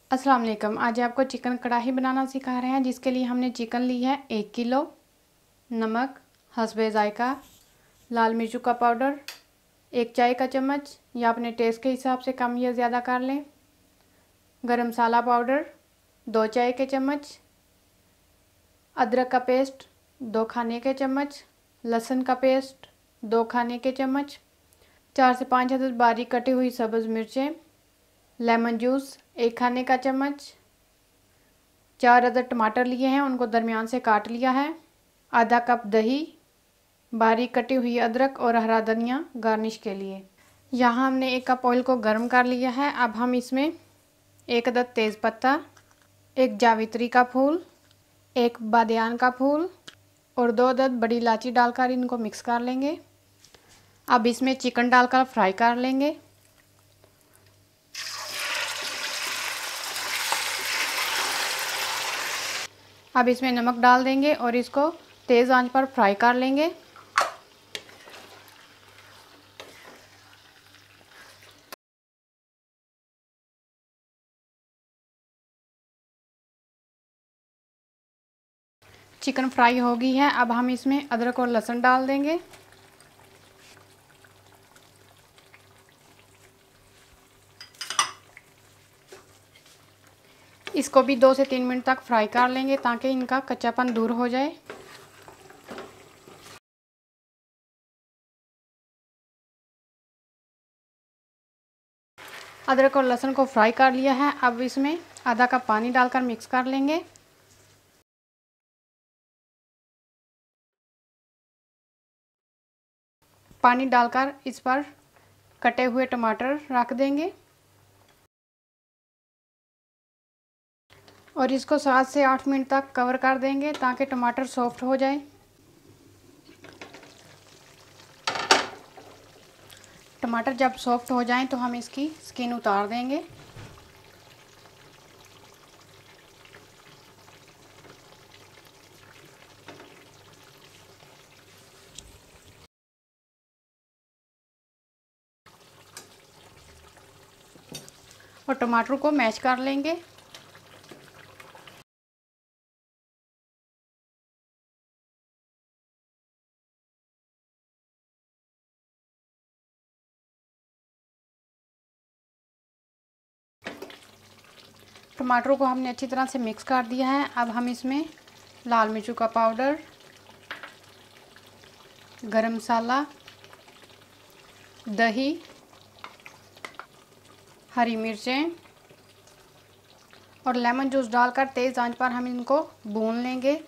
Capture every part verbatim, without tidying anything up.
अस्सलाम वालेकुम। आज आपको चिकन कढ़ाई बनाना सिखा रहे हैं, जिसके लिए हमने चिकन ली है एक किलो, नमक हस्बे ज़ायका, लाल मिर्चों का पाउडर एक चाय का चम्मच या अपने टेस्ट के हिसाब से कम या ज़्यादा कर लें, गरम मसाला पाउडर दो चाय के चम्मच, अदरक का पेस्ट दो खाने के चम्मच, लहसुन का पेस्ट दो खाने के चम्मच, चार से पाँच अदद बारीक कटी हुई सब्ज़ मिर्चें, लेमन जूस एक खाने का चम्मच, चार अदद टमाटर लिए हैं, उनको दरमियान से काट लिया है, आधा कप दही, बारीक कटी हुई अदरक और हरा धनिया गार्निश के लिए। यहाँ हमने एक कप ऑयल को गर्म कर लिया है। अब हम इसमें एक अदद तेज़पत्ता, एक जावित्री का फूल, एक बादियान का फूल और दो अदद बड़ी इलायची डालकर इनको मिक्स कर लेंगे। अब इसमें चिकन डालकर फ्राई कर लेंगे। अब इसमें नमक डाल देंगे और इसको तेज़ आंच पर फ्राई कर लेंगे। चिकन फ्राई हो गई है। अब हम इसमें अदरक और लहसुन डाल देंगे। इसको भी दो से तीन मिनट तक फ्राई कर लेंगे ताकि इनका कच्चापन दूर हो जाए। अदरक और लहसुन को फ्राई कर लिया है। अब इसमें आधा कप पानी डालकर मिक्स कर लेंगे। पानी डालकर इस पर कटे हुए टमाटर रख देंगे और इसको सात से आठ मिनट तक कवर कर देंगे ताकि टमाटर सॉफ्ट हो जाए। टमाटर जब सॉफ्ट हो जाएं तो हम इसकी स्किन उतार देंगे। और टमाटर को मैश कर लेंगे। टमाटरों को हमने अच्छी तरह से मिक्स कर दिया है। अब हम इसमें लाल मिर्चों का पाउडर, गरम मसाला, दही, हरी मिर्चें और लेमन जूस डालकर तेज़ आंच पर हम इनको भून लेंगे।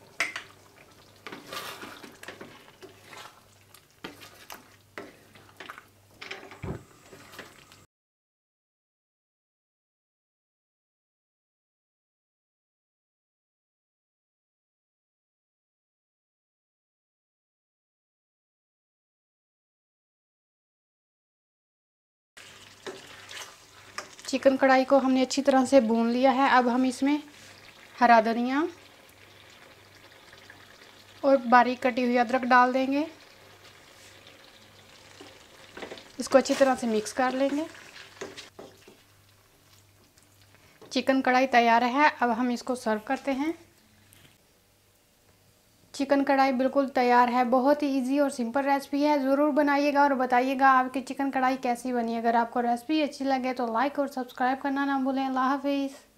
चिकन कढ़ाई को हमने अच्छी तरह से भून लिया है। अब हम इसमें हरा धनिया और बारीक कटी हुई अदरक डाल देंगे। इसको अच्छी तरह से मिक्स कर लेंगे। चिकन कढ़ाई तैयार है। अब हम इसको सर्व करते हैं। चिकन कढ़ाई बिल्कुल तैयार है। बहुत ही इजी और सिंपल रेसिपी है। ज़रूर बनाइएगा और बताइएगा आपकी चिकन कढ़ाई कैसी बनी। अगर आपको रेसिपी अच्छी लगे तो लाइक और सब्सक्राइब करना ना भूलें। अल्लाह हाफिज़।